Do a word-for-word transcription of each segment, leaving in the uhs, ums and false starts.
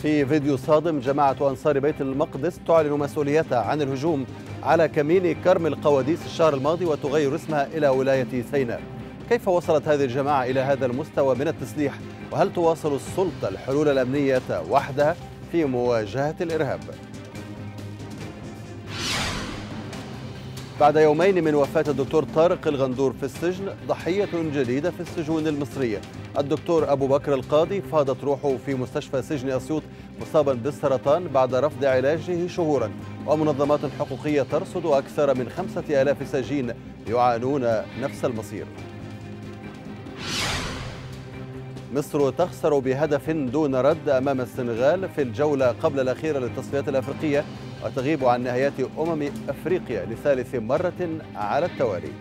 في فيديو صادم، جماعة أنصار بيت المقدس تعلن مسؤوليتها عن الهجوم على كمين كرم القواديس الشهر الماضي وتغير اسمها إلى ولاية سيناء. كيف وصلت هذه الجماعة إلى هذا المستوى من التسليح؟ وهل تواصل السلطة الحلول الأمنية وحدها في مواجهة الإرهاب؟ بعد يومين من وفاة الدكتور طارق الغندور في السجن، ضحية جديدة في السجون المصرية. الدكتور أبو بكر القاضي فاضت روحه في مستشفى سجن أسيوط مصابا بالسرطان بعد رفض علاجه شهورا، ومنظمات حقوقية ترصد أكثر من خمسة آلاف سجين يعانون نفس المصير. مصر تخسر بهدف دون رد أمام السنغال في الجولة قبل الأخيرة للتصفيات الأفريقية، وتغيب عن نهايات أمم أفريقيا لثالث مرة على التوالي.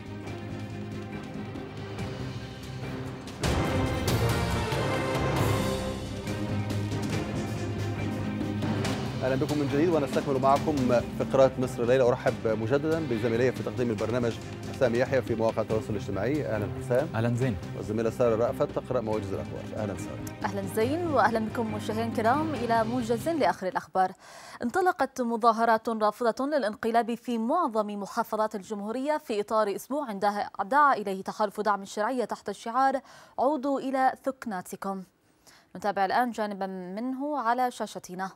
أهلا بكم من جديد ونستكمل معكم فقرات مصر الليلة. أرحب مجددا بزميلي في تقديم البرنامج حسام يحيى في مواقع التواصل الاجتماعي. أهلا حسام. أهلا زين. والزميلة سارة رأفت تقرأ موجز الأخبار. أهلا سارة. أهلا زين وأهلا بكم مشاهدينا الكرام إلى موجز لآخر الأخبار. انطلقت مظاهرات رافضة للانقلاب في معظم محافظات الجمهورية في إطار أسبوع دعا إليه تحالف دعم الشرعية تحت الشعار عودوا إلى ثكناتكم. نتابع الآن جانبا منه على شاشتنا.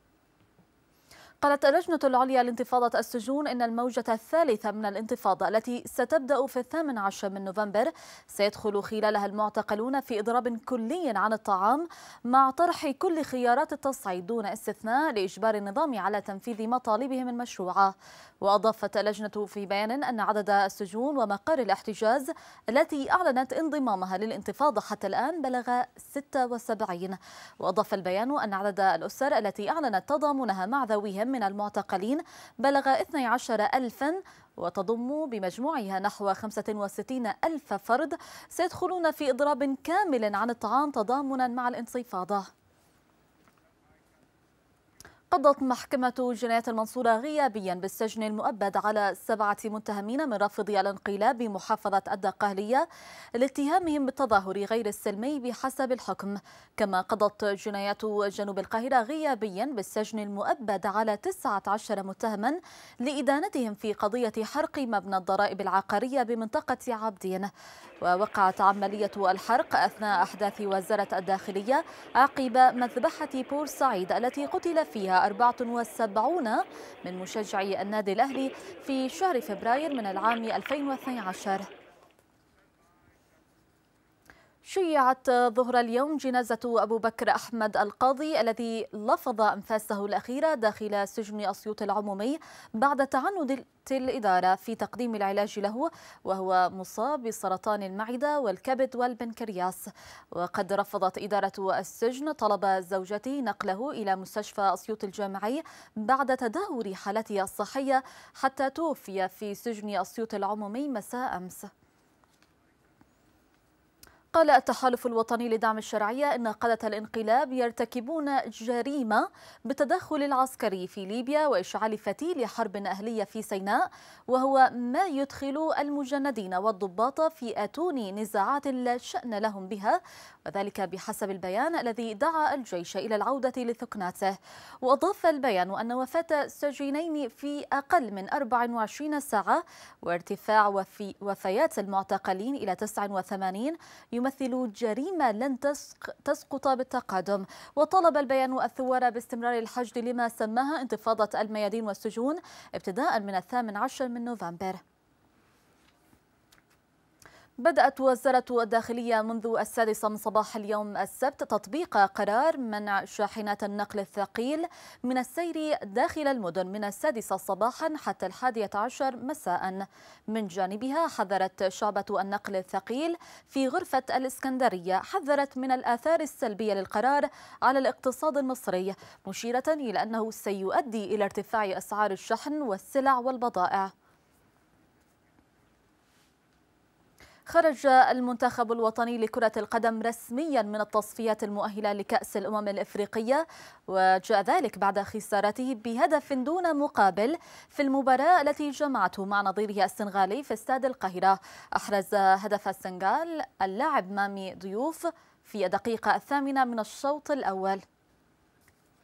قالت اللجنة العليا لانتفاضة السجون إن الموجة الثالثة من الانتفاضة التي ستبدأ في الثامن عشر من نوفمبر سيدخل خلالها المعتقلون في إضراب كلي عن الطعام مع طرح كل خيارات التصعيد دون استثناء لإجبار النظام على تنفيذ مطالبهم المشروعة. وأضافت اللجنة في بيان أن عدد السجون ومقار الاحتجاز التي أعلنت انضمامها للانتفاضة حتى الآن بلغ ستة وسبعين. وأضاف البيان أن عدد الأسر التي أعلنت تضامنها مع ذويهم من المعتقلين بلغ اثني عشر ألفا، وتضم بمجموعها نحو خمسة وستين ألف فرد سيدخلون في إضراب كامل عن الطعام تضامنا مع الانتفاضة. قضت محكمة جنايات المنصورة غيابيا بالسجن المؤبد على سبعة متهمين من رافضي الانقلاب بمحافظة الدقهلية لاتهامهم بالتظاهر غير السلمي بحسب الحكم. كما قضت جنايات جنوب القاهرة غيابيا بالسجن المؤبد على تسعة عشر متهما لإدانتهم في قضية حرق مبنى الضرائب العقارية بمنطقة عابدين. ووقعت عملية الحرق أثناء أحداث وزارة الداخلية عقب مذبحة بورسعيد التي قتل فيها أربعة وسبعين من مشجعي النادي الأهلي في شهر فبراير من العام ألفين واثني عشر. شيعت ظهر اليوم جنازة أبو بكر أحمد القاضي الذي لفظ أنفاسه الأخيرة داخل سجن أسيوط العمومي بعد تعنت الإدارة في تقديم العلاج له، وهو مصاب بسرطان المعدة والكبد والبنكرياس. وقد رفضت إدارة السجن طلب زوجته نقله إلى مستشفى أسيوط الجامعي بعد تدهور حالته الصحية حتى توفي في سجن أسيوط العمومي مساء أمس. قال التحالف الوطني لدعم الشرعية إن قادة الانقلاب يرتكبون جريمة بالتدخل العسكري في ليبيا وإشعال فتيل حرب أهلية في سيناء، وهو ما يدخل المجندين والضباط في آتون نزاعات لا شأن لهم بها، وذلك بحسب البيان الذي دعا الجيش إلى العودة لثكناته. وأضاف البيان أن وفاة سجينين في أقل من أربع وعشرين ساعة وارتفاع وفي وفيات المعتقلين إلى تسعة وثمانين يمثل جريمة لن تسقط بالتقادم. وطلب البيان الثوار باستمرار الحشد لما سماها انتفاضة الميادين والسجون ابتداء من الثامن عشر من نوفمبر. بدأت وزارة الداخلية منذ السادسة من صباح اليوم السبت تطبيق قرار منع شاحنات النقل الثقيل من السير داخل المدن من السادسة صباحا حتى الحادية عشر مساء. من جانبها حذرت شعبة النقل الثقيل في غرفة الإسكندرية حذرت من الآثار السلبية للقرار على الاقتصاد المصري، مشيرة إلى أنه سيؤدي إلى ارتفاع أسعار الشحن والسلع والبضائع. خرج المنتخب الوطني لكرة القدم رسميا من التصفيات المؤهلة لكأس الأمم الإفريقية، وجاء ذلك بعد خسارته بهدف دون مقابل في المباراة التي جمعته مع نظيره السنغالي في استاد القاهرة. أحرز هدف السنغال اللاعب مامي ضيوف في الدقيقة الثامنة من الشوط الأول.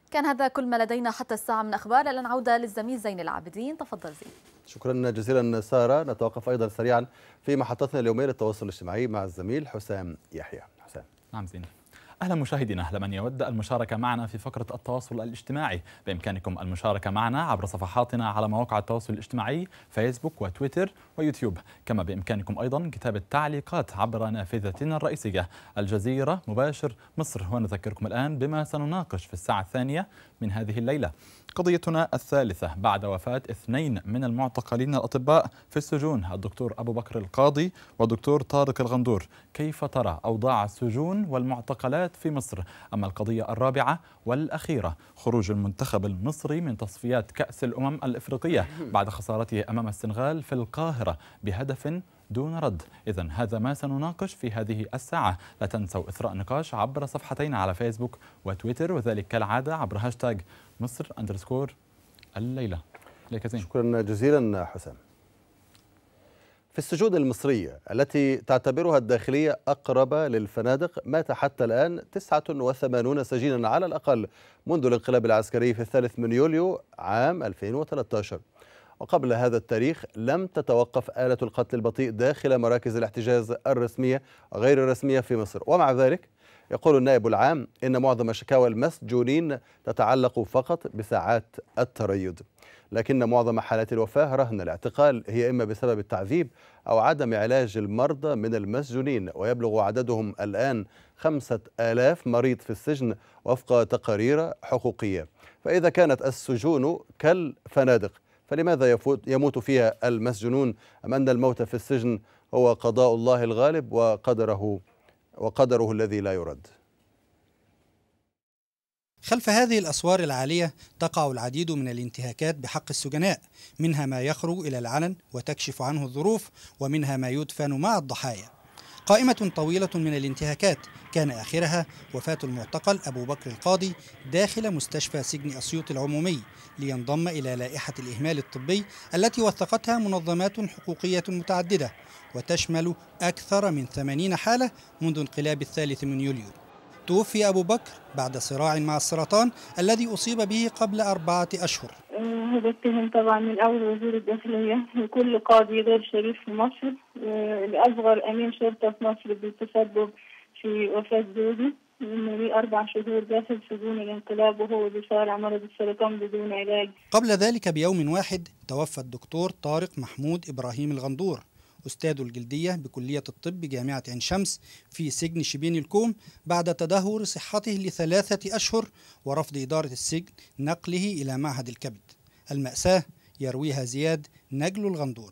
كان هذا كل ما لدينا حتى الساعة من أخبار. الآن عودة للزميل زين العابدين. تفضل زين. شكرا جزيلا سارة. نتوقف أيضا سريعا في محطتنا اليومية للتواصل الاجتماعي مع الزميل حسام يحيى. حسام. نعم زين. أهلا مشاهدينا، لمن يود المشاركة معنا في فقرة التواصل الاجتماعي بإمكانكم المشاركة معنا عبر صفحاتنا على مواقع التواصل الاجتماعي فيسبوك وتويتر ويوتيوب، كما بإمكانكم أيضا كتابة تعليقات عبر نافذتنا الرئيسية الجزيرة مباشر مصر. ونذكركم الآن بما سنناقش في الساعة الثانية من هذه الليلة. قضيتنا الثالثة بعد وفاة اثنين من المعتقلين الأطباء في السجون، الدكتور أبو بكر القاضي والدكتور طارق الغندور. كيف ترى أوضاع السجون والمعتقلات في مصر؟ أما القضية الرابعة والأخيرة، خروج المنتخب المصري من تصفيات كأس الأمم الإفريقية بعد خسارته أمام السنغال في القاهرة بهدف دون رد. إذن هذا ما سنناقش في هذه الساعة. لا تنسوا إثراء نقاش عبر صفحتين على فيسبوك وتويتر، وذلك كالعادة عبر هاشتاج مصر أندرسكور الليلة. لك زين. شكرا جزيلا حسام. في السجون المصرية التي تعتبرها الداخلية أقرب للفنادق، مات حتى الآن تسعة وثمانين سجينا على الأقل منذ الانقلاب العسكري في الثالث من يوليو عام ألفين وثلاثة عشر. وقبل هذا التاريخ لم تتوقف آلة القتل البطيء داخل مراكز الاحتجاز الرسمية غير الرسمية في مصر. ومع ذلك يقول النائب العام إن معظم شكاوى المسجونين تتعلق فقط بساعات التريض، لكن معظم حالات الوفاة رهن الاعتقال هي إما بسبب التعذيب أو عدم علاج المرضى من المسجونين، ويبلغ عددهم الآن خمسة آلاف مريض في السجن وفق تقارير حقوقية. فإذا كانت السجون كالفنادق فلماذا يفوت يموت فيها المسجونون، أم أن الموت في السجن هو قضاء الله الغالب وقدره وقدره الذي لا يرد؟ خلف هذه الأسوار العالية تقع العديد من الانتهاكات بحق السجناء، منها ما يخرج إلى العلن وتكشف عنه الظروف، ومنها ما يدفن مع الضحايا. قائمة طويلة من الانتهاكات كان آخرها وفاة المعتقل أبو بكر القاضي داخل مستشفى سجن أسيوط العمومي لينضم إلى لائحة الإهمال الطبي التي وثقتها منظمات حقوقية متعددة، وتشمل أكثر من ثمانين حالة منذ انقلاب الثالث من يوليو. توفي أبو بكر بعد صراع مع السرطان الذي أصيب به قبل أربعة أشهر. هذا اتهم طبعا من أول وزير الداخلية لكل قاضي غير شريف في مصر، لأصغر أمين شرطة في مصر بالتسبب في وفاة زوجي من لي أربع شهور داخل سجون الانقلاب وهو بيصارع مرض السرطان بدون علاج. قبل ذلك بيوم واحد توفى الدكتور طارق محمود إبراهيم الغندور، أستاذ الجلدية بكلية الطب بجامعة عين شمس في سجن شبين الكوم بعد تدهور صحته لثلاثة أشهر ورفض إدارة السجن نقله إلى معهد الكبد. المأساة يرويها زياد نجل الغندور.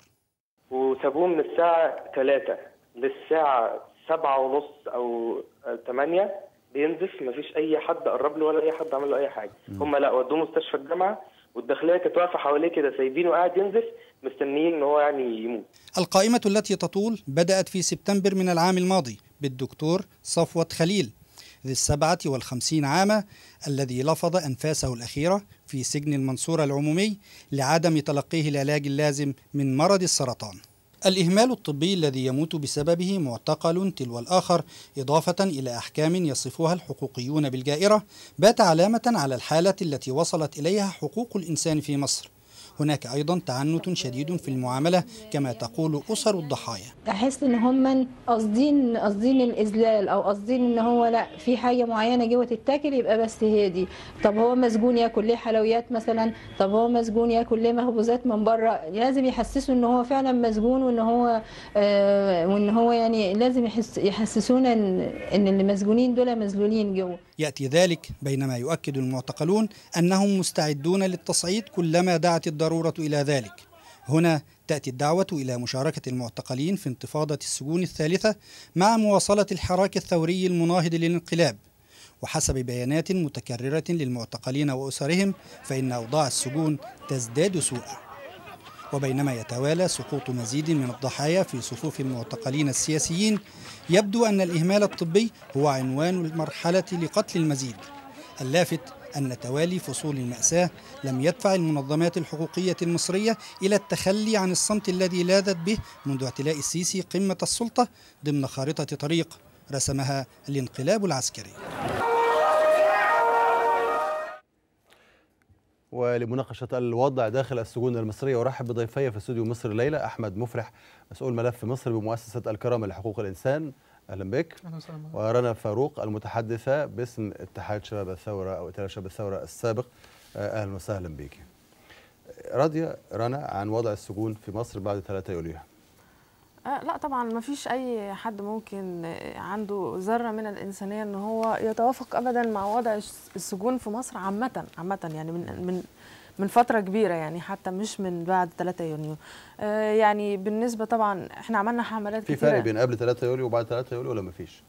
وسابوه من الساعة ثلاثة للساعة سبعة ونص أو ثمانية بينزف، مفيش أي حد قرب له ولا أي حد عمل له أي حاجة. هم لا ودوه مستشفى الجامعة والداخلية كانت واقفة حواليه كده سايبينه قاعد ينزف مستنيين ان هو يعني يموت. القائمة التي تطول بدأت في سبتمبر من العام الماضي بالدكتور صفوت خليل ذي السبعة والخمسين عاما الذي لفظ أنفاسه الأخيرة في سجن المنصورة العمومي لعدم تلقيه العلاج اللازم من مرض السرطان. الإهمال الطبي الذي يموت بسببه معتقل تلو الآخر، إضافة إلى أحكام يصفها الحقوقيون بالجائرة، بات علامة على الحالة التي وصلت إليها حقوق الإنسان في مصر. هناك أيضا تعنت شديد في المعاملة كما تقول أسر الضحايا. أحس إن هم قاصدين قاصدين الإذلال أو قاصدين إن هو لا في حاجة معينة جوه تتاكل يبقى بس هي دي. طب هو مسجون ياكل ليه حلويات مثلا؟ طب هو مسجون ياكل ليه مخبوزات من بره؟ لازم يحسسوا إن هو فعلا مسجون وإن هو آه وإن هو يعني لازم يحس يحسسونا إن إن اللي مسجونين دول مذلولين جوه. يأتي ذلك بينما يؤكد المعتقلون أنهم مستعدون للتصعيد كلما دعت الضرورة إلى ذلك. هنا تأتي الدعوة إلى مشاركة المعتقلين في انتفاضة السجون الثالثة مع مواصلة الحراك الثوري المناهض للانقلاب. وحسب بيانات متكررة للمعتقلين وأسرهم فإن أوضاع السجون تزداد سوءا. وبينما يتوالى سقوط مزيد من الضحايا في صفوف المعتقلين السياسيين، يبدو أن الإهمال الطبي هو عنوان المرحلة لقتل المزيد. اللافت أن توالي فصول المأساة لم يدفع المنظمات الحقوقية المصرية إلى التخلي عن الصمت الذي لاذت به منذ اعتلاء السيسي قمة السلطة ضمن خارطة طريق رسمها الانقلاب العسكري. ولمناقشة الوضع داخل السجون المصرية أرحب بضيفي في استوديو مصر الليلة أحمد مفرح مسؤول ملف مصر بمؤسسة الكرامة لحقوق الإنسان، أهلا بك. أهلا وسهلا. ورنا فاروق المتحدثة باسم اتحاد شباب الثورة أو ائتلاف شباب الثورة السابق، أهلا وسهلا بك. راضية رنا عن وضع السجون في مصر بعد ثلاثة يوليو؟ آه لا طبعا ما فيش اي حد ممكن عنده ذره من الانسانيه ان هو يتوافق ابدا مع وضع السجون في مصر عامه عامه يعني من من من فتره كبيره، يعني حتى مش من بعد ثلاثة يونيو. آه يعني بالنسبه طبعا احنا عملنا حملات في كتيره. فرق بين قبل ثلاثة يوليو وبعد ثلاثة يوليو ولا ما فيش؟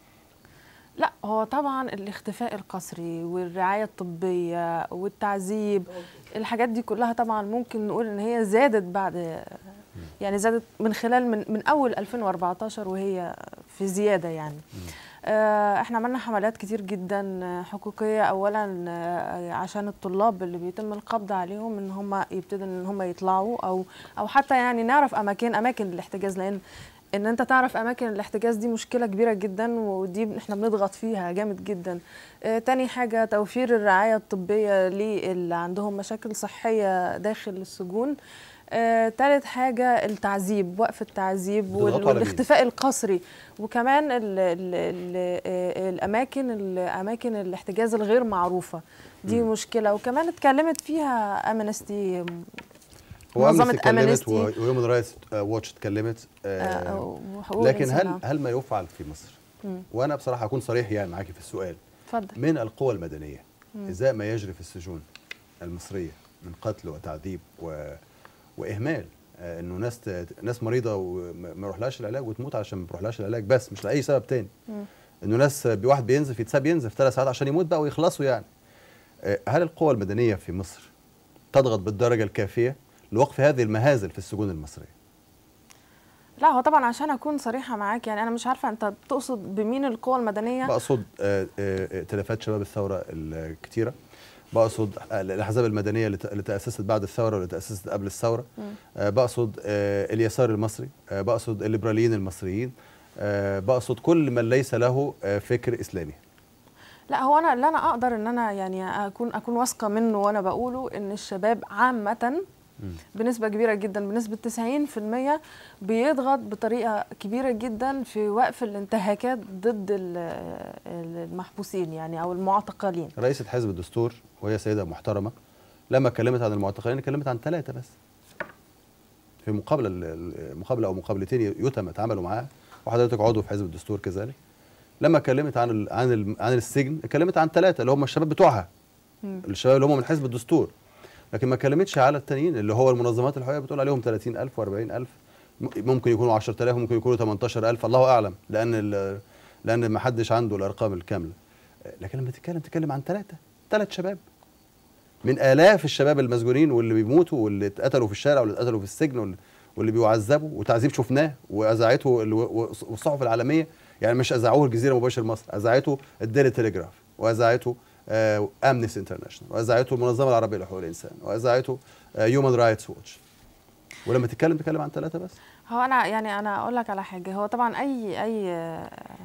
لا هو طبعا الاختفاء القسري والرعايه الطبيه والتعذيب، الحاجات دي كلها طبعا ممكن نقول ان هي زادت بعد، يعني زادت من خلال من, من اول ألفين وأربعتاشر وهي في زياده يعني. آه احنا عملنا حملات كتير جدا حقوقيه، اولا آه عشان الطلاب اللي بيتم القبض عليهم ان هم يبتدوا ان هم يطلعوا، او او حتى يعني نعرف اماكن اماكن الاحتجاز، لان ان انت تعرف اماكن الاحتجاز دي مشكله كبيره جدا، ودي احنا بنضغط فيها جامد جدا. آه تاني حاجه توفير الرعايه الطبيه للي عندهم مشاكل صحيه داخل السجون. آه، تالت حاجة التعذيب، وقف التعذيب والاختفاء القسري، وكمان ال ال ال الأماكن الأماكن الاحتجاز الغير معروفة دي م. مشكلة، وكمان اتكلمت فيها أمنستي، منظمة أمنستي وهيومن رايتس واتش اتكلمت. آه لكن هل هل ما يفعل في مصر؟ م. وأنا بصراحة أكون صريح يعني معاكي في السؤال. اتفضل. من القوى المدنية إزاء ما يجري في السجون المصرية من قتل وتعذيب و واهمال، آه انه ناس ناس مريضه وما يروحلهاش العلاج وتموت عشان ما يروحلهاش العلاج، بس مش لاي سبب تاني. مم. انه ناس واحد بينزف يتساب ينزف ثلاث ساعات عشان يموت بقى ويخلصوا يعني. آه هل القوى المدنيه في مصر تضغط بالدرجه الكافيه لوقف هذه المهازل في السجون المصريه؟ لا هو طبعا عشان اكون صريحه معاك، يعني انا مش عارفه انت بتقصد بمين القوى المدنيه. بقصد ائتلافات شباب الثوره الكتيره، بقصد الاحزاب المدنيه اللي تاسست بعد الثوره واللي تاسست قبل الثوره، آه بقصد آه اليسار المصري، آه بقصد الليبراليين المصريين، آه بقصد كل من ليس له آه فكر اسلامي. لا هو انا اللي انا اقدر ان انا يعني اكون اكون واثقه منه وانا بقوله ان الشباب عامه بنسبه كبيره جدا، بنسبه تسعين في المية بيضغط بطريقه كبيره جدا في وقف الانتهاكات ضد المحبوسين يعني او المعتقلين. رئيسة حزب الدستور وهي سيده محترمه لما اتكلمت عن المعتقلين اتكلمت عن ثلاثه بس، في مقابله مقابله او مقابلتين يتم اتعاملوا معاها، وحضرتك عضو في حزب الدستور كذلك. لما اتكلمت عن ال عن ال عن السجن اتكلمت عن ثلاثه اللي هم الشباب بتوعها، الشباب اللي هم من حزب الدستور، لكن ما اتكلمتش على التانيين اللي هو المنظمات الحقوقيه بتقول عليهم ثلاثين ألف وأربعين ألف، ممكن يكونوا عشرة آلاف، ممكن يكونوا ثمانية عشر ألف، الله اعلم، لان لان ما حدش عنده الارقام الكامله. لكن لما تتكلم تتكلم عن ثلاثه ثلاث شباب من آلاف الشباب المسجونين واللي بيموتوا واللي اتقتلوا في الشارع واللي اتقتلوا في السجن واللي بيعذبوا، وتعذيب شفناه واذاعته والصحف العالميه، يعني مش اذاعوه الجزيره مباشر مصر، اذاعته الديلي تليجراف، واذاعته امنستي انترناشونال، واذاعته المنظمه العربيه لحقوق الانسان، واذاعته هيومن رايتس واتش. ولما تتكلم تتكلم عن ثلاثه بس. هو انا يعني انا اقول لك على حاجه، هو طبعا اي اي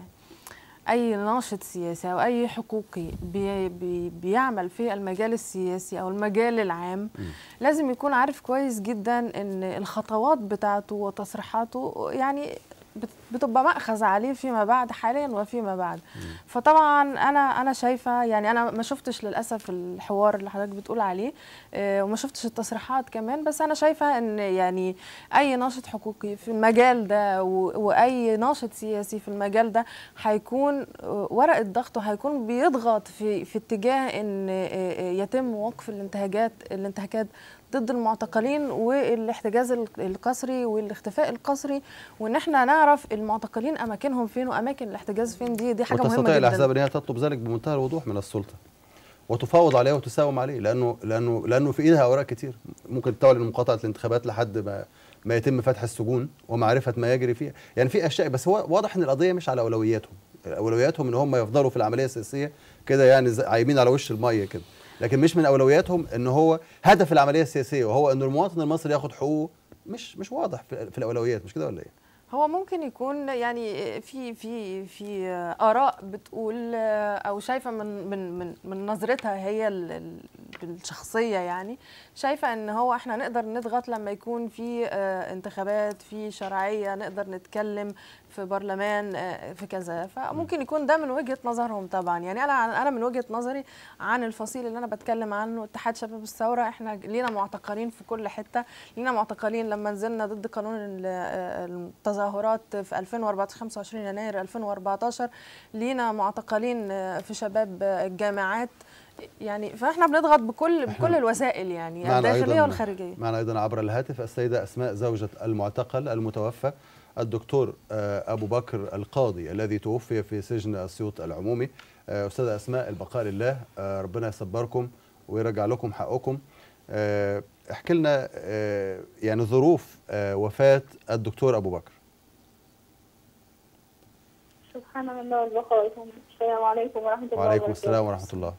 اي ناشط سياسي او اي حقوقي بي بي بيعمل في المجال السياسي او المجال العام م. لازم يكون عارف كويس جدا ان الخطوات بتاعته وتصريحاته يعني بتبقى مأخذ عليه فيما بعد حاليا وفيما بعد. م. فطبعا انا انا شايفه، يعني انا ما شفتش للاسف الحوار اللي حضرتك بتقول عليه آه وما شفتش التصريحات كمان، بس انا شايفه ان يعني اي ناشط حقوقي في المجال ده واي ناشط سياسي في المجال ده هيكون ورقه ضغطه هيكون بيضغط في في اتجاه ان يتم وقف الانتهاكات الانتهاكات ضد المعتقلين والاحتجاز القسري والاختفاء القسري، وان احنا نعرف المعتقلين اماكنهم فين واماكن الاحتجاز فين. دي دي حاجه مهمه جدا. وتستطيع الاحزاب ان هي تطلب ذلك بمنتهى الوضوح من السلطه وتفاوض عليه وتساوم عليه، لانه لانه لانه في ايدها اوراق كتير، ممكن تعلن مقاطعه الانتخابات لحد ما ما يتم فتح السجون ومعرفه ما يجري فيها، يعني في اشياء، بس هو واضح ان القضيه مش على اولوياتهم، اولوياتهم ان هم يفضلوا في العمليه السياسيه كده يعني عايمين على وش الميه كده، لكن مش من اولوياتهم ان هو هدف العمليه السياسيه وهو ان المواطن المصري ياخد حقوقه، مش مش واضح في, في الاولويات، مش كده ولا ايه؟ هو ممكن يكون يعني في في في اراء بتقول او شايفه من من من, من نظرتها هي بالشخصيه يعني شايفه ان هو احنا نقدر نضغط لما يكون في انتخابات في شرعيه، نقدر نتكلم في برلمان في كذا، فممكن يكون ده من وجهه نظرهم طبعا. يعني انا انا من وجهه نظري عن الفصيل اللي انا بتكلم عنه اتحاد شباب الثوره، احنا لينا معتقلين في كل حته، لينا معتقلين لما نزلنا ضد قانون التظاهرات في ألفين وأربعتاشر خمسة وعشرين يناير ألفين وأربعتاشر، لينا معتقلين في شباب الجامعات، يعني فاحنا بنضغط بكل بكل الوسائل يعني الداخليه والخارجيه. معنا ايضا عبر الهاتف السيده اسماء زوجة المعتقل المتوفى الدكتور ابو بكر القاضي الذي توفي في سجن اسيوط العمومي. استاذه اسماء، البقاء لله، ربنا يصبركم ويرجع لكم حقكم. احكي لنا يعني ظروف وفاه الدكتور ابو بكر. سبحان الله والبقاء. السلام عليكم ورحمه الله وبركاته. وعليكم السلام ورحمه الله.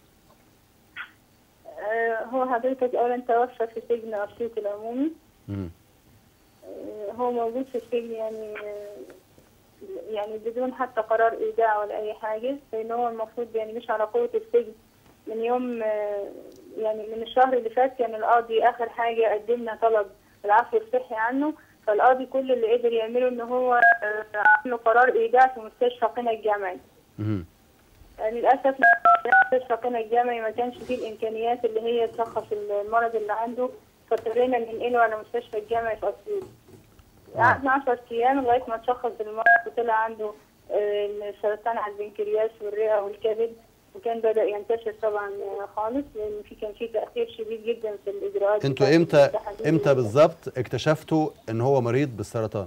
هو حضرتك اولا توفى في سجن اسيوط العمومي. امم هو موجود في السجن يعني يعني بدون حتى قرار ايداع ولا اي حاجه، لان هو المفروض يعني مش على قوه السجن. من يوم يعني من الشهر اللي فات كان القاضي اخر حاجه قدمنا طلب العفو الصحي عنه، فالقاضي كل اللي قدر يعمله ان هو عمل قرار ايداع في مستشفى قنا الجامعي. امم للاسف مستشفى قنا الجامعي ما كانش فيه الامكانيات اللي هي تشخص المرض اللي عنده، فاضطرينا ننقله على مستشفى الجامعي في اسيوط. قعدنا عشرة ايام لغايه ما تشخص المرض وطلع عنده السرطان على البنكرياس والرئه والكبد، وكان بدا ينتشر طبعا خالص لان في كان في تاخير شديد جدا في الاجراءات. انتوا امتى امتى بالظبط اكتشفتوا ان هو مريض بالسرطان؟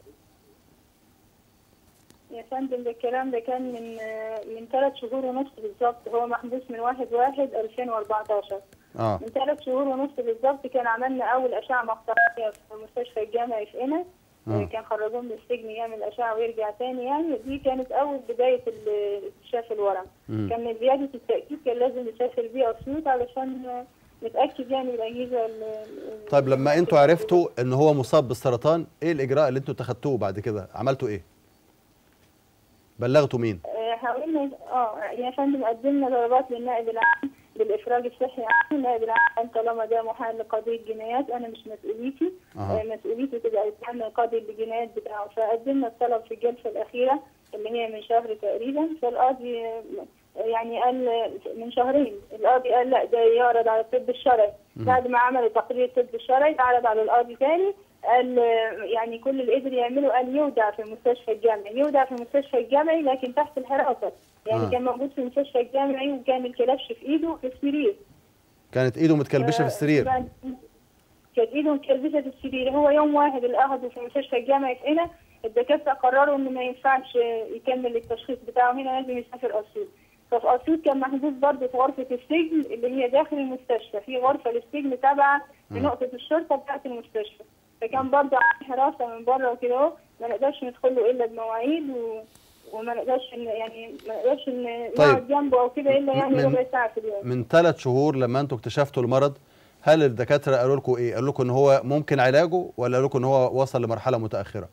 يا فندم ده الكلام ده كان من من ثلاث شهور ونص بالظبط. هو محبوس من واحد واحد ألفين وأربعتاشر. اه من ثلاث شهور ونص بالظبط كان عملنا اول اشعه مقطعيه في مستشفى الجامعي في قنا. آه. كان خرجوه من السجن يعمل اشعه ويرجع تاني، يعني دي كانت اول بدايه اكتشاف الورم. مم. كان من زياده التاكيد كان لازم نسافر بيه اسيوط علشان نتاكد يعني الاجهزه. طيب لما انتوا عرفتوا ان هو مصاب بالسرطان، ايه الاجراء اللي انتوا اتخذتوه بعد كده؟ عملتوا ايه؟ بلغتوا مين؟ حاولنا اه يا فندم قدمنا طلبات للنائب العام بالافراج الصحي عنه. النائب العام طالما ده محال لقضيه جنايات انا مش مسؤوليتي. أه. مسؤوليتي تبقى يتحمل قاضي الجنايات بتاعه، فقدمنا الطلب في الجلسه الاخيره اللي هي من شهر تقريبا، فالقاضي يعني قال من شهرين القاضي قال لا ده يعرض على الطب الشرعي. بعد ما عمل تقرير الطب الشرعي عرض على القاضي ثاني، قال يعني كل اللي قدر يعمله قال يودع في المستشفى الجامعي، يودع في المستشفى الجامعي لكن تحت الحراسه. يعني آه. كان موجود في المستشفى الجامعي وكان الكلبش في ايده في السرير. كانت ايده متكلبشه في السرير. كانت ايده متكلبشه في السرير. هو يوم واحد اللي اخذه في المستشفى الجامعي في هنا الدكاتره قرروا انه ما ينفعش يكمل التشخيص بتاعه هنا، لازم يسافر اسيوط. ففي اسيوط كان محجوز برضه في غرفه السجن اللي هي داخل المستشفى، في غرفه للسجن تابعه لنقطه الشرطه بتاعه المستشفى، فكان برضه على حراسه من بره وكده اهو، ما نقدرش ندخل له الا بمواعيد و... وما نقدرش يعني ما نقدرش نقعد جنبه او كده الا يعني ربع ساعه في اليوم. من ثلاث شهور لما انتوا اكتشفتوا المرض، هل الدكاتره قالوا لكم ايه؟ قالوا لكم ان هو ممكن علاجه ولا قالوا لكم ان هو وصل لمرحله متاخره؟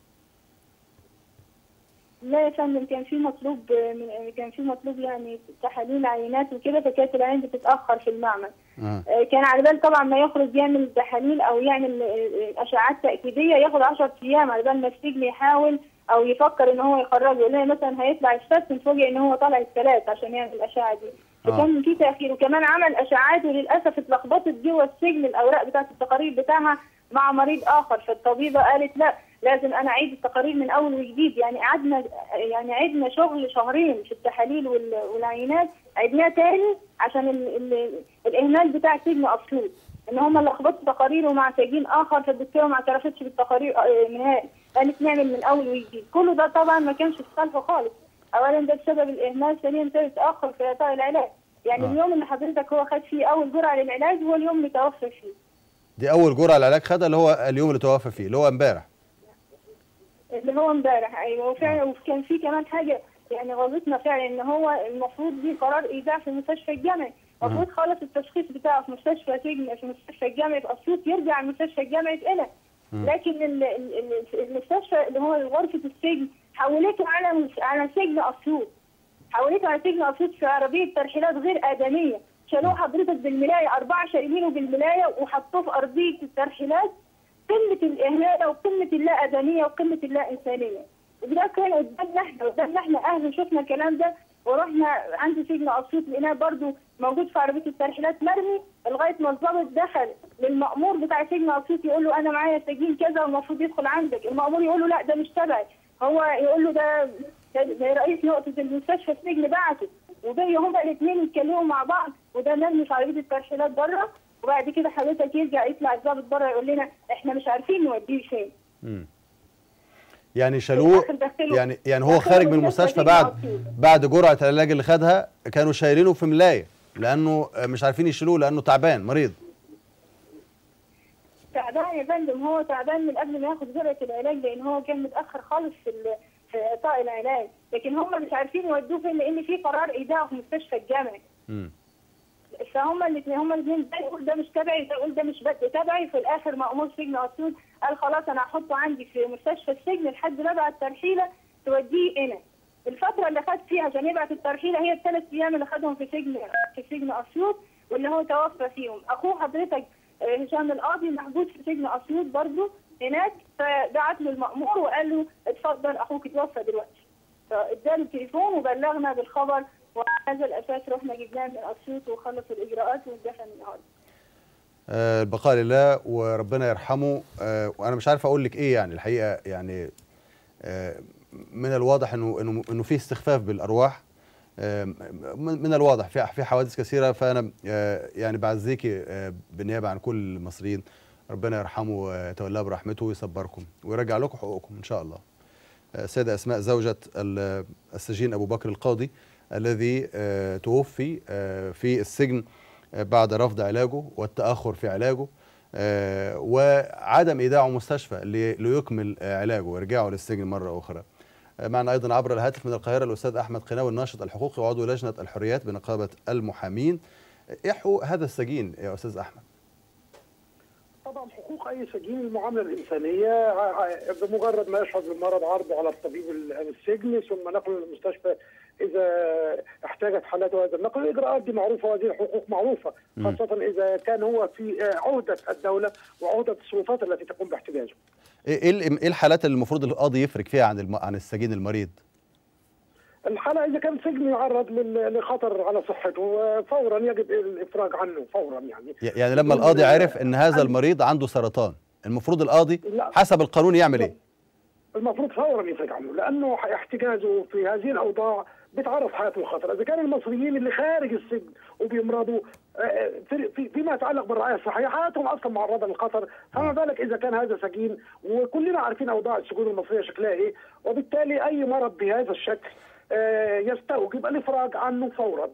لا يا فندم، كان في مطلوب من كان في مطلوب يعني تحاليل عينات وكده، فكانت العين بتتاخر في المعمل. آه. كان على بال طبعا ما يخرج يعمل تحاليل او يعمل اشعاعات تاكيديه ياخد عشرة ايام على بال ما السجن يحاول او يفكر ان هو يخرجه، لان مثلا هيطلع السبت نفوجئ ان هو طالع الثلاث عشان يعمل الاشعه دي. فكان آه. في تاخير، وكمان عمل اشعاعات وللاسف اتلخبطت جوه السجن الاوراق بتاعت التقارير بتاعها مع مريض اخر، فالطبيبه قالت لا لازم انا اعيد التقارير من اول وجديد. يعني قعدنا يعني عدنا شغل شهرين في التحاليل والعينات، عدناه تاني عشان ال ال الاهمال بتاع سجن اسيوط، ان هم لخبطوا تقاريره مع سجين اخر، فالدكتوره ما اعترفتش بالتقارير نهائي، قالت نعمل من اول وجديد. كله ده طبعا ما كانش في صالحه خالص. اولا ده بسبب الاهمال، ثانيا ده تاخر في اعطاء العلاج. يعني آه. اليوم اللي حضرتك هو خد فيه اول جرعه للعلاج هو اليوم اللي توفى فيه. دي اول جرعه العلاج خدها اللي هو اليوم اللي توفى فيه، اللي هو امبارح. اللي هو امبارح ايوه. وفعلا وكان في كمان حاجه يعني غلطنا فعلا، ان هو المفروض دي قرار ايداع في المستشفى الجامعي، المفروض خلص التشخيص بتاعه في مستشفى سجن في المستشفى الجامعي في اسيوط يرجع المستشفى الجامعي في قنا. لكن المستشفى اللي هو غرفه السجن حولته على على سجن اسيوط، حولته على سجن اسيوط في عربيه ترحيلات غير ادميه. شالوه حضرتك بالملايه، اربعه شايلينه بالملايه وحطوه في ارضيه الترحيلات. قمه الاهانه وقمه اللا ادميه وقمه اللا انسانيه. وده كان قدامنا احنا قدامنا احنا اهل، شفنا الكلام ده ورحنا عند سجن اسيوط لقيناه برضه موجود في عربيه الترحيلات مرمي، لغايه ما الضابط دخل للمأمور بتاع سجن اسيوط يقول له انا معايا سجين كذا والمفروض يدخل عندك، المأمور يقول له لا ده مش تبعي، هو يقول له ده ده رئيس نقطه المستشفى السجن بعته، وبقي هما الاثنين يتكلموا مع بعض وده مرمي في عربيه الترحيلات بره، وبعد كده حضرتك يرجع يطلع الضابط بره يقول لنا احنا مش عارفين نوديه فين. امم يعني شالوه، يعني يعني هو خارج من المستشفى بعد بعد جرعه العلاج اللي خدها كانوا شايلينه في ملايه لانه مش عارفين يشيلوه لانه تعبان مريض. تعبان يا فندم، هو تعبان من قبل ما ياخد جرعه العلاج لان هو كان متاخر خالص في في اعطاء العلاج، لكن هم مش عارفين يودوه فين لان في قرار ايداع في مستشفى الجامعي. امم فهم الاثنين هم الاثنين ده يقول ده مش تبعي ده يقول ده مش تبعي، في الاخر مأمور سجن اسيوط قال خلاص انا هحطه عندي في مستشفى السجن لحد ما ابعت الترحيله توديه هنا. الفتره اللي خد فيها عشان يبعت الترحيله هي الثلاث ايام اللي خدهم في سجن في سجن اسيوط واللي هو توفى فيهم. اخوه حضرتك هشام القاضي محبوس في سجن اسيوط برضه هناك، فبعت له المأمور وقال له اتفضل اخوك اتوفى دلوقتي. فاداله التليفون وبلغنا بالخبر، وعلى هذا الاساس رحنا جبناه من اسيوط وخلص الاجراءات واتدفن النهارده. آه البقاء لله وربنا يرحمه. آه وانا مش عارف اقول لك ايه يعني الحقيقه، يعني آه من الواضح انه انه انه في استخفاف بالارواح. آه من الواضح في في حوادث كثيره، فانا آه يعني بعزيكي آه بالنيابه عن كل المصريين، ربنا يرحمه ويتولاه برحمته ويصبركم ويرجع لكم حقوقكم ان شاء الله. السيدة أسماء زوجة السجين أبو بكر القاضي الذي توفي في السجن بعد رفض علاجه والتأخر في علاجه وعدم إيداعه مستشفى ليكمل علاجه ويرجعه للسجن مرة أخرى. معنا أيضا عبر الهاتف من القاهرة الأستاذ أحمد قناوي الناشط الحقوقي وعضو لجنة الحريات بنقابة المحامين. إيه حقوق هذا السجين يا أستاذ أحمد؟ طبعا حقوق اي سجين المعامله الانسانيه، بمجرد ما يشعر بالمرض عرضه على الطبيب السجن ثم نقله للمستشفى اذا احتاجت حالته هذا النقل. الاجراءات دي معروفه وهذه الحقوق معروفه، خاصه اذا كان هو في عهده الدوله وعهده السلطات التي تقوم باحتجاجه. ايه ايه الحالات اللي المفروض القاضي يفرق فيها عن الم... عن السجين المريض؟ الحالة إذا كان سجن يعرض لخطر على صحته فورا يجب الإفراج عنه فورا. يعني يعني لما القاضي عرف أن هذا المريض عنده سرطان المفروض القاضي حسب القانون يعمل إيه؟ المفروض فورا يفرج عنه، لأنه احتجازه في هذه الأوضاع بتعرض حياته للخطر. إذا كان المصريين اللي خارج السجن وبيمرضوا في في فيما يتعلق بالرعاية الصحية حياتهم أصلا معرضة للخطر، فما بالك إذا كان هذا سجين، وكلنا عارفين أوضاع السجون المصرية شكلها إيه، وبالتالي أي مرض بهذا الشكل يستوجب الافراج عنه فورا.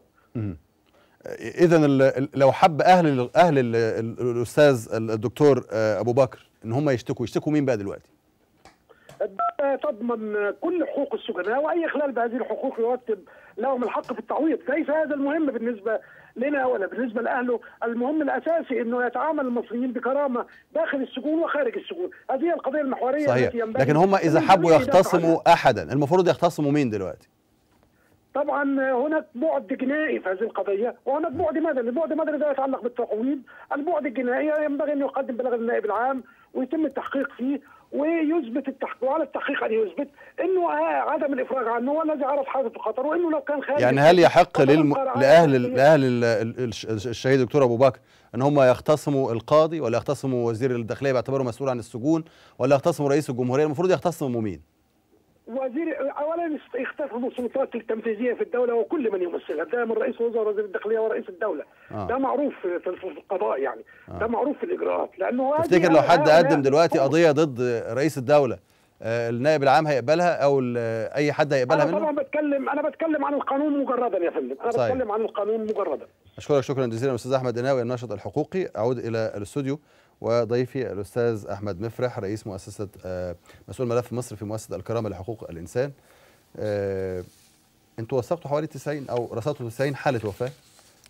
اذا لو حب اهل اهل الاستاذ الدكتور ابو بكر ان هم يشتكوا، يشتكوا مين بقى دلوقتي؟ الدولة تضمن كل حقوق السجناء واي اخلال بهذه الحقوق يرتب لهم الحق في التعويض. ليس هذا المهم بالنسبه لنا ولا بالنسبه لاهله، المهم الاساسي انه يتعامل المصريين بكرامه داخل السجون وخارج السجون، هذه هي القضيه المحوريه. صحيح. لكن هم اذا حبوا يختصموا احدا المفروض يختصموا مين دلوقتي؟ طبعا هناك بعد جنائي في هذه القضيه وهناك بعد مدني. البعد المدني ده يتعلق بالتعويض، البعد الجنائي ينبغي ان يقدم بلاغ للنائب العام ويتم التحقيق فيه ويثبت التحقيق، وعلى التحقيق ان يثبت انه عدم الافراج عنه هو الذي عرض حاله الخطر، وانه لو كان خارج. يعني هل يحق للم... لاهل لاهل الشهيد الدكتور ابو بكر ان هم يختصموا القاضي ولا يختصموا وزير الداخليه باعتباره مسؤول عن السجون ولا يختصموا رئيس الجمهوريه؟ المفروض يختصموا مين؟ وزير اولا يختصموا السلطات التنفيذيه في الدوله وكل من يمثلها، ده من رئيس الوزراء ووزير الداخليه ورئيس الدوله. آه. ده معروف في القضاء يعني. آه. ده معروف في الاجراءات. لانه تفتكر لو حد قدم دلوقتي قضيه ضد رئيس الدوله آه النائب العام هيقبلها او اي حد هيقبلها منه؟ انا طبعا بتكلم انا بتكلم عن القانون مجردا يا فندم، انا صحيح. بتكلم عن القانون مجردا. اشكرك شكرا جزيلا استاذ احمد قناوي الناشط الحقوقي. اعود الى الاستوديو وضيفي الاستاذ احمد مفرح رئيس مؤسسه آه مسؤول ملف مصر في مؤسسه الكرامه لحقوق الانسان. آه انتوا وثقتوا حوالي تسعين او رصدتوا تسعين حاله وفاه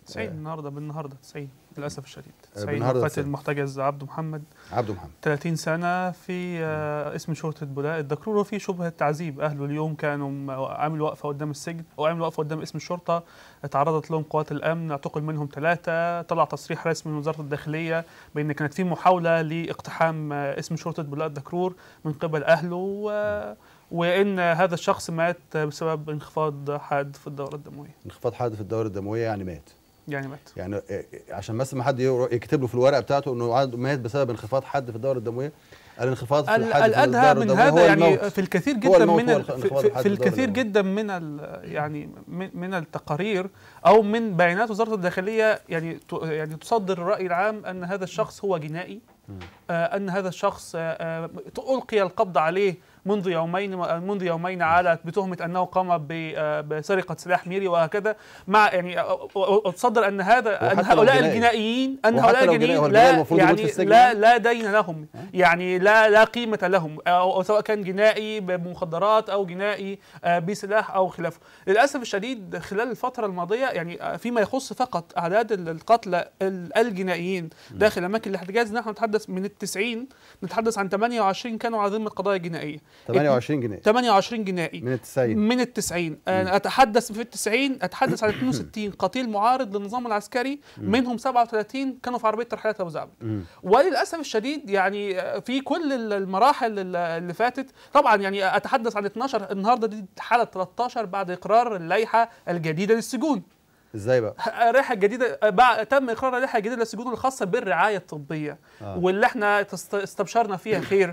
تسعين النهارده بالنهارده تسعين للاسف الشديد. تسعين وفاة المحتجز عبده محمد عبده محمد ثلاثين سنة في اسم شرطة بولاق الدكرور، وفي شبهة تعذيب. أهله اليوم كانوا عاملوا وقفة قدام السجن أو عاملوا وقفة قدام اسم الشرطة، تعرضت لهم قوات الأمن، اعتقل منهم ثلاثة. طلع تصريح رسمي من وزارة الداخلية بأن كانت في محاولة لاقتحام اسم شرطة بولاق الدكرور من قبل أهله، و... وإن هذا الشخص مات بسبب انخفاض حاد في الدورة الدموية. انخفاض حاد في الدورة الدموية يعني مات. يعني مات. يعني عشان بس ما حد يكتب له في الورقه بتاعته انه مات بسبب انخفاض حد في الدوره الدمويه، الانخفاض في الحد الادهى من هذا يعني في الكثير جدا من في, في الكثير جدا من يعني من التقارير او من بيانات وزاره الداخليه يعني يعني تصدر الراي العام ان هذا الشخص هو جنائي، آه ان هذا الشخص آه القي القبض عليه منذ يومين منذ يومين على بتهمه انه قام بسرقه سلاح ميري وهكذا، مع يعني تصدر ان هذا ان هؤلاء الجنائيين ان هؤلاء الجنائيين لا يعني لا لا دين لهم، يعني لا لا قيمه لهم، أو سواء كان جنائي بمخدرات او جنائي بسلاح او خلافه. للاسف الشديد خلال الفتره الماضيه يعني فيما يخص فقط اعداد القتلى الجنائيين داخل اماكن الاحتجاز، نحن نتحدث من التسعين نتحدث عن ثمانية وعشرين كانوا على ذمه قضايا جنائيه. ثمانية وعشرين جنائي ثمانية وعشرين جنائي من التسعين من التسعين أنا أتحدث في التسعين أتحدث عن اثنين وستين قتيل معارض للنظام العسكري، منهم سبعة وثلاثين كانوا في عربية ترحيلات أبو زعبل. وللأسف الشديد يعني في كل المراحل اللي فاتت طبعا يعني أتحدث عن اثناشر النهارده دي حالة ثلاثة عشر بعد إقرار اللائحة الجديدة للسجون. ازاي بقى؟ الرائحه الجديده بقى تم اقرار اللائحه الجديده للسجون الخاصه بالرعايه الطبيه، آه. واللي احنا استبشرنا فيها خير،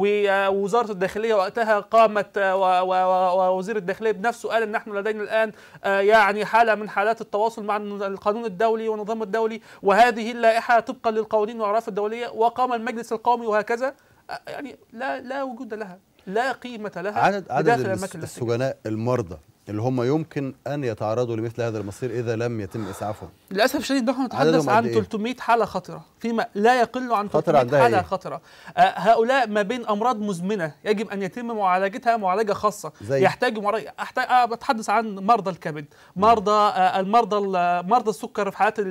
ووزاره الداخليه وقتها قامت ووزير الداخليه بنفسه قال ان احنا لدينا الان يعني حاله من حالات التواصل مع القانون الدولي والنظام الدولي، وهذه اللائحه طبقا للقوانين والاعراف الدوليه، وقام المجلس القومي وهكذا. يعني لا لا وجود لها، لا قيمه لها. عدد عدد السجناء المرضى اللي هم يمكن ان يتعرضوا لمثل هذا المصير اذا لم يتم اسعافهم، للاسف الشديد نحن نتحدث عن ثلاثمائة حاله خطره، فيما لا يقل عن ثلاثمائة حاله خطره. آه هؤلاء ما بين امراض مزمنه يجب ان يتم معالجتها معالجه خاصه، يحتاجوا معالجه. أحتاج آه بتحدث عن مرضى الكبد، مرضى آه المرضى مرضى السكر في حالات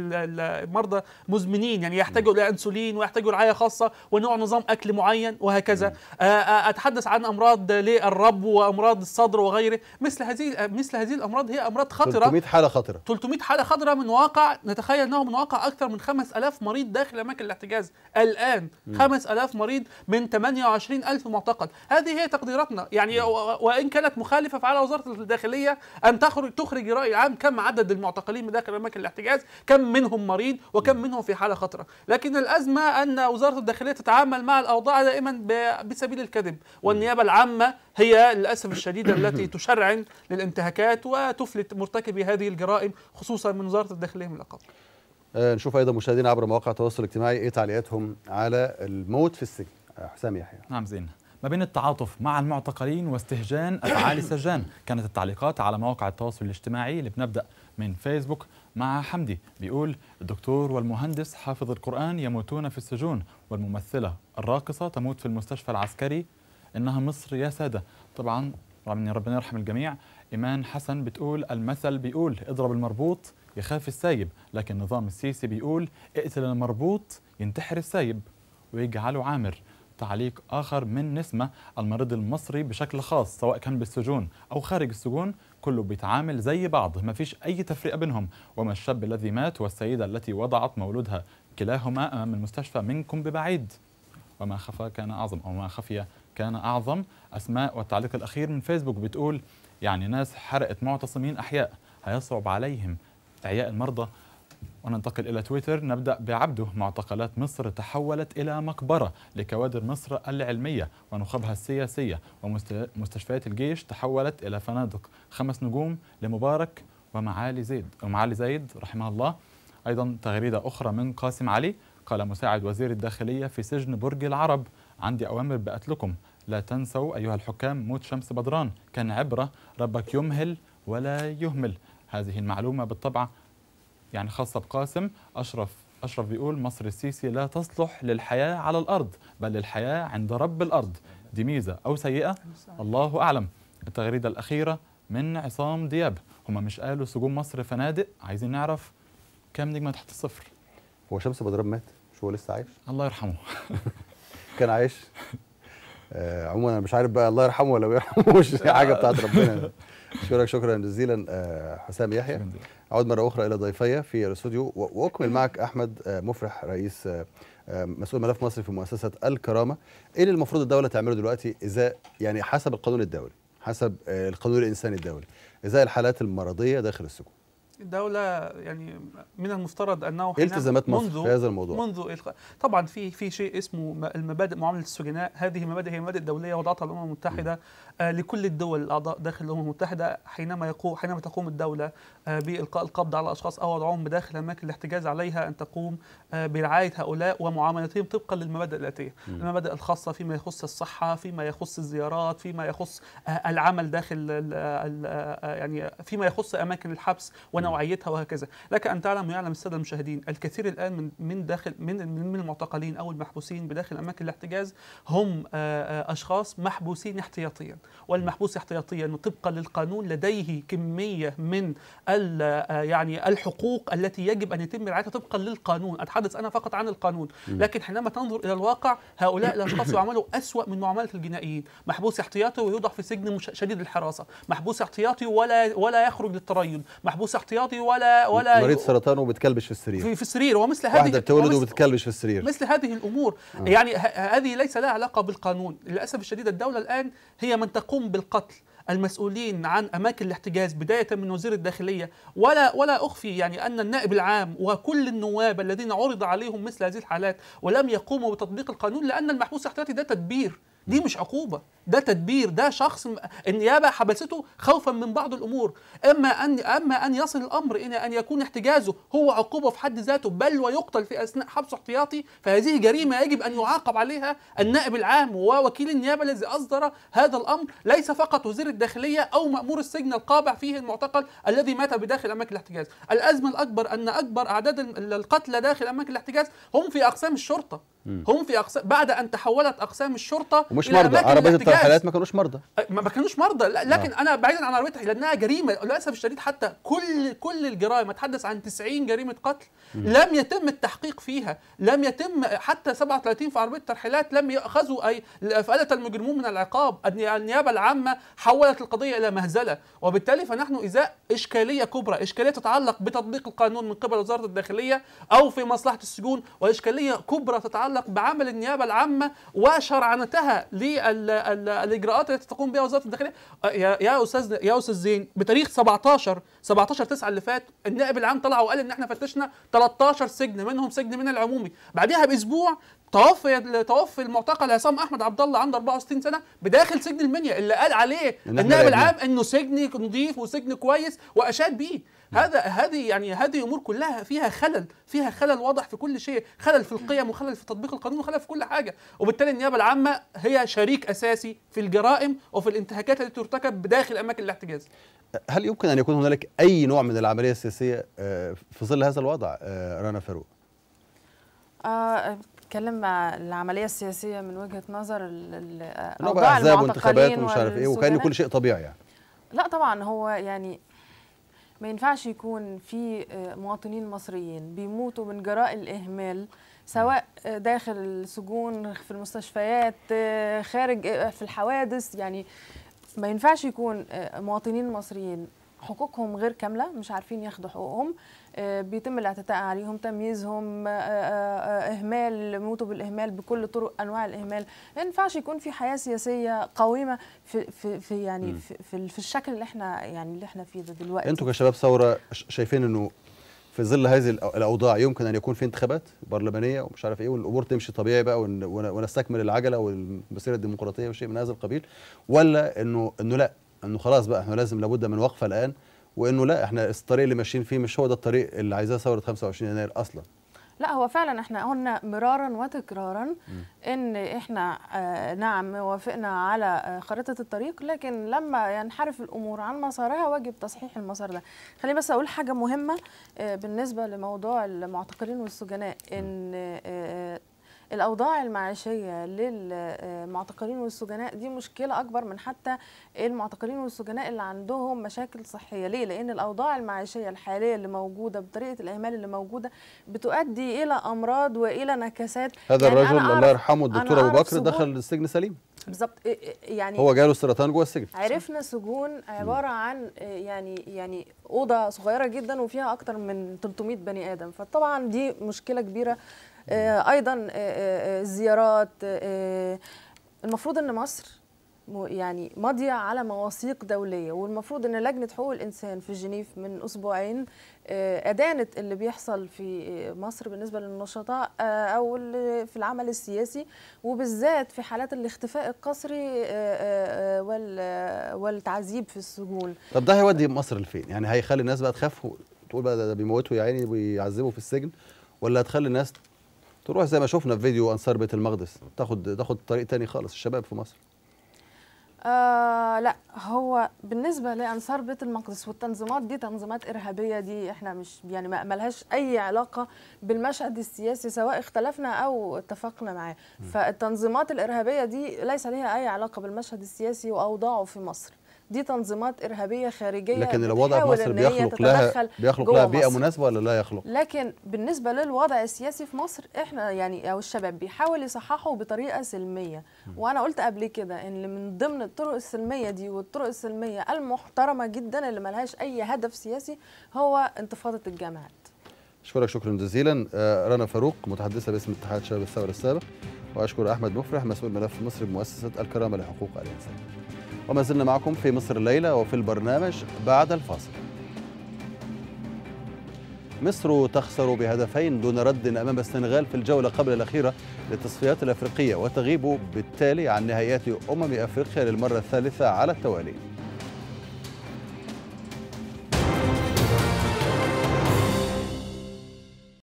المرضى مزمنين، يعني يحتاجوا الى انسولين ويحتاجوا رعايه خاصه ونوع نظام اكل معين وهكذا. آه آه اتحدث عن امراض للرب وامراض الصدر وغيره. مثل هذه مثل هذه الامراض هي امراض خطره. ثلاثمائة حاله خطره ثلاثمائة حاله خطره من واقع نتخيل انه من واقع اكثر من خمسة آلاف مريض داخل اماكن الاحتجاز الان. م. خمسة آلاف مريض من ثمانية وعشرين ألف معتقل. هذه هي تقديراتنا يعني، وان كانت مخالفه فعلى وزاره الداخليه ان تخرج تخرج الراي العام كم عدد المعتقلين من داخل اماكن الاحتجاز، كم منهم مريض وكم منهم في حاله خطره. لكن الازمه ان وزاره الداخليه تتعامل مع الاوضاع دائما بسبيل الكذب، والنيابه العامه هي للاسف الشديد التي تشرعن للانتهاكات وتفلت مرتكبي هذه الجرائم خصوصا من وزاره الداخليه من العقاب. آه نشوف ايضا مشاهدينا عبر مواقع التواصل الاجتماعي ايه تعليقاتهم على الموت في السجن. آه حسام يحيى. نعم زين. ما بين التعاطف مع المعتقلين واستهجان افعال السجان كانت التعليقات على مواقع التواصل الاجتماعي اللي بنبدا من فيسبوك مع حمدي بيقول الدكتور والمهندس حافظ القرآن يموتون في السجون، والممثلة الراقصة تموت في المستشفى العسكري، إنها مصر يا سادة. طبعا ربنا يرحم الجميع. إيمان حسن بتقول المثل بيقول اضرب المربوط يخاف السايب، لكن نظام السيسي بيقول اقتل المربوط ينتحر السايب ويجعله عامر. تعليق آخر من نسمة المريض المصري بشكل خاص سواء كان بالسجون أو خارج السجون كله بيتعامل زي بعض، ما فيش أي تفرقة بينهم. وما الشاب الذي مات والسيدة التي وضعت مولودها كلاهما أمام المستشفى منكم ببعيد، وما خفى كان أعظم أو ما خفي كان أعظم. أسماء والتعليق الأخير من فيسبوك بتقول يعني ناس حرقت معتصمين أحياء هيصعب عليهم إعياء المرضى. وننتقل إلى تويتر، نبدأ بعبده. معتقلات مصر تحولت إلى مقبرة لكوادر مصر العلمية ونخبها السياسية، ومستشفيات الجيش تحولت إلى فنادق خمس نجوم لمبارك ومعالي زيد ومعالي زايد رحمه الله. أيضا تغريدة أخرى من قاسم علي قال مساعد وزير الداخلية في سجن برج العرب عندي أوامر بقتلكم، لا تنسوا أيها الحكام موت شمس بدران كان عبرة، ربك يمهل ولا يهمل. هذه المعلومة بالطبع يعني خاصة بقاسم. أشرف أشرف بيقول مصر السيسي لا تصلح للحياة على الأرض بل للحياة عند رب الأرض، دي ميزة أو سيئة الله أعلم. التغريدة الأخيرة من عصام دياب، هما مش قالوا سجون مصر فنادق؟ عايزين نعرف كام نجمه تحت الصفر. هو شمس بدران مات؟ مش هو لسه عايش؟ الله يرحمه. كان عايش. آه عموما انا مش عارف بقى الله يرحمه ولا ما يرحموش، حاجه بتاعت ربنا. اشكرك شكرا جزيلا آه حسام يحيى. اعود مره اخرى الى ضيفي في الاستوديو واكمل معك احمد آه مفرح، رئيس آه مسؤول ملف مصري في مؤسسه الكرامه. ايه اللي المفروض الدوله تعمله دلوقتي اذا يعني حسب القانون الدولي، حسب آه القانون الانساني الدولي، ازاء الحالات المرضيه داخل السجون؟ الدولة يعني من المفترض انه ايه التزامات مصر في هذا الموضوع؟ منذ طبعا في في شيء اسمه المبادئ معاملة السجناء، هذه مبادئ هي مبادئ دولية وضعتها الامم المتحدة آه لكل الدول الاعضاء داخل الامم المتحدة. حينما يقوم حينما تقوم الدولة آه بالقاء القبض على اشخاص او وضعهم بداخل اماكن الاحتجاز، عليها ان تقوم آه برعاية هؤلاء ومعاملتهم طبقا للمبادئ الاتية، المبادئ الخاصة فيما يخص الصحة، فيما يخص الزيارات، فيما يخص آه العمل داخل ال ال يعني فيما يخص اماكن الحبس ونوعيتها وهكذا. لك ان تعلم ويعلم الساده المشاهدين، الكثير الان من من داخل من من المعتقلين او المحبوسين بداخل اماكن الاحتجاز هم اشخاص محبوسين احتياطيا، والمحبوس احتياطيا طبقا للقانون لديه كميه من يعني الحقوق التي يجب ان يتم رعايتها طبقا للقانون. اتحدث انا فقط عن القانون، لكن حينما تنظر الى الواقع هؤلاء الاشخاص يعملوا اسوأ من معامله الجنائيين. محبوس احتياطي ويوضع في سجن شديد الحراسه، محبوس احتياطي ولا ولا يخرج للتريض، محبوس احتياطي ولا ولا مريض سرطان وبتكلبش في السرير في, في السرير ومثل هذه واحده بتولد وبتكلبش في السرير. مثل هذه الامور آه. يعني هذه ليس لها علاقه بالقانون. للاسف الشديد الدوله الان هي من تقوم بالقتل المسؤولين عن اماكن الاحتجاز بدايه من وزير الداخليه، ولا ولا اخفي يعني ان النائب العام وكل النواب الذين عرض عليهم مثل هذه الحالات ولم يقوموا بتطبيق القانون، لان المحبوس الاحتياطي ده تدبير، دي مش عقوبة، ده تدبير، ده شخص النيابة حبسته خوفا من بعض الأمور. أما أن أما أن يصل الأمر إلى أن يكون احتجازه هو عقوبة في حد ذاته بل ويقتل في أثناء حبسه احتياطي، فهذه جريمة يجب أن يعاقب عليها النائب العام ووكيل النيابة الذي أصدر هذا الأمر، ليس فقط وزير الداخلية أو مأمور السجن القابع فيه المعتقل الذي مات بداخل أماكن الاحتجاز. الأزمة الأكبر أن أكبر أعداد القتلى داخل أماكن الاحتجاز هم في أقسام الشرطة، هم في أقسام بعد أن تحولت أقسام الشرطة ومش مرضى. عربية الترحيلات ما كانوش مرضى، ما كانوش مرضى، لكن آه. أنا بعيدا عن عربية الترحيلات لأنها جريمة للأسف الشديد. حتى كل كل الجرائم أتحدث عن تسعين جريمة قتل مم. لم يتم التحقيق فيها، لم يتم حتى سبعة وثلاثين في عربية الترحيلات لم يأخذوا أي فألة المجرمون من العقاب. النيابة العامة حولت القضية إلى مهزلة، وبالتالي فنحن إزاء إشكالية كبرى، إشكالية تتعلق بتطبيق القانون من قبل وزارة الداخلية أو في مصلحة السجون، وإشكالية كبرى تتعلق بعمل النيابة العامة وشرعنتها للإجراءات التي تقوم بها وزارة الداخلية. يا يا أستاذ يا أستاذ زين، بتاريخ سبعتاشر تسعة اللي فات النائب العام طلع وقال إن إحنا فتشنا ثلاثة عشر سجن، منهم سجن من العمومي. بعدها بأسبوع توفي توفي المعتقل عصام احمد عبد الله عنده أربعة وستين سنة بداخل سجن المنيا اللي قال عليه النائب العام انه سجن نظيف وسجن كويس واشاد بيه. هذا هذه يعني هذه امور كلها فيها خلل، فيها خلل واضح في كل شيء، خلل في القيم وخلل في تطبيق القانون وخلل في كل حاجه، وبالتالي النيابه العامه هي شريك اساسي في الجرائم وفي الانتهاكات التي ترتكب بداخل اماكن الاحتجاز. هل يمكن ان يكون هنالك اي نوع من العمليه السياسيه في ظل هذا الوضع؟ رنا فاروق. آه اتكلم مع العمليه السياسيه من وجهه نظر الاوضاع احزاب وانتخابات ومش عارف ايه وكأن كل شيء طبيعي يعني. لا طبعا هو يعني ما ينفعش يكون في مواطنين مصريين بيموتوا من جراء الإهمال، سواء داخل السجون، في المستشفيات، خارج في الحوادث. يعني ما ينفعش يكون مواطنين مصريين حقوقهم غير كاملة، مش عارفين ياخدوا حقوقهم، بيتم الاعتداء عليهم، تمييزهم، إهمال، موتوا بالإهمال بكل طرق أنواع الإهمال. ما ينفعش يكون في حياة سياسية قويمة في في في يعني في, في, في الشكل اللي احنا يعني اللي احنا فيه ده دلوقتي. انتوا كشباب ثورة شايفين انه في ظل هذه الاوضاع يمكن ان يكون في انتخابات برلمانيه ومش عارف ايه والامور تمشي طبيعي بقى ونستكمل العجله والمسيره الديمقراطيه وشيء من هذا القبيل، ولا انه انه لا انه خلاص بقى احنا لازم لابد من وقفه الان، وانه لا احنا الطريق اللي ماشيين فيه مش هو ده الطريق اللي عايزاه ثوره خمسة وعشرين يناير اصلا؟ لا هو فعلا احنا قلنا مرارا وتكرارا م. ان احنا آه نعم وافقنا على آه خريطه الطريق، لكن لما ينحرف الامور عن مسارها واجب تصحيح المسار ده. خليني بس اقول حاجه مهمه آه بالنسبه لموضوع المعتقلين والسجناء، ان آه الاوضاع المعيشيه للمعتقلين والسجناء دي مشكله اكبر من حتى المعتقلين والسجناء اللي عندهم مشاكل صحيه. ليه؟ لان الاوضاع المعيشيه الحاليه اللي موجوده بطريقه الاهمال اللي موجوده بتؤدي الى امراض والى نكسات. هذا يعني الرجل الله يرحمه الدكتور ابو بكر دخل السجن سليم بالظبط. يعني هو جاله سرطان جوه السجن. عرفنا سجون عباره عن يعني يعني اوضه صغيره جدا وفيها اكتر من ثلاثمائة بني ادم، فطبعا دي مشكله كبيره. ايضا الزيارات، المفروض ان مصر يعني ماضيه على مواثيق دوليه، والمفروض ان لجنه حقوق الانسان في جنيف من اسبوعين ادانت اللي بيحصل في مصر بالنسبه للنشطاء او في العمل السياسي، وبالذات في حالات الاختفاء القسري والتعذيب في السجون. طب ده هيودي مصر لفين؟ يعني هيخلي الناس بقى تخاف تقول بقى ده بيموتوا يا عيني ويعذبوا في السجن، ولا هتخلي الناس تروح زي ما شفنا في فيديو انصار بيت المقدس تاخد تاخد طريق تاني خالص الشباب في مصر؟ آه لا، هو بالنسبة لأنصار بيت المقدس والتنظيمات دي تنظيمات إرهابية، دي احنا مش يعني ما ملهاش أي علاقة بالمشهد السياسي سواء اختلفنا أو اتفقنا معاه. فالتنظيمات الإرهابية دي ليس لها أي علاقة بالمشهد السياسي وأوضاعه في مصر. دي تنظيمات إرهابية خارجية، لكن الوضع في مصر بيخلق لها بيخلق لها بيئة مناسبة ولا لا يخلق؟ لكن بالنسبة للوضع السياسي في مصر احنا يعني او الشباب بيحاول يصححوا بطريقة سلمية، م. وانا قلت قبل كده ان من ضمن الطرق السلمية دي والطرق السلمية المحترمة جدا اللي ملهاش اي هدف سياسي هو انتفاضة الجامعات. اشكرك شكرا جزيلا رنا فاروق متحدثة باسم اتحاد شباب الثورة السابق، واشكر احمد مفرح مسؤول ملف مصر بمؤسسة الكرامة لحقوق الانسان. وما زلنا معكم في مصر الليلة وفي البرنامج بعد الفاصل. مصر تخسر بهدفين دون رد أمام السنغال في الجولة قبل الأخيرة للتصفيات الأفريقية، وتغيب بالتالي عن نهائيات أمم أفريقيا للمرة الثالثة على التوالي.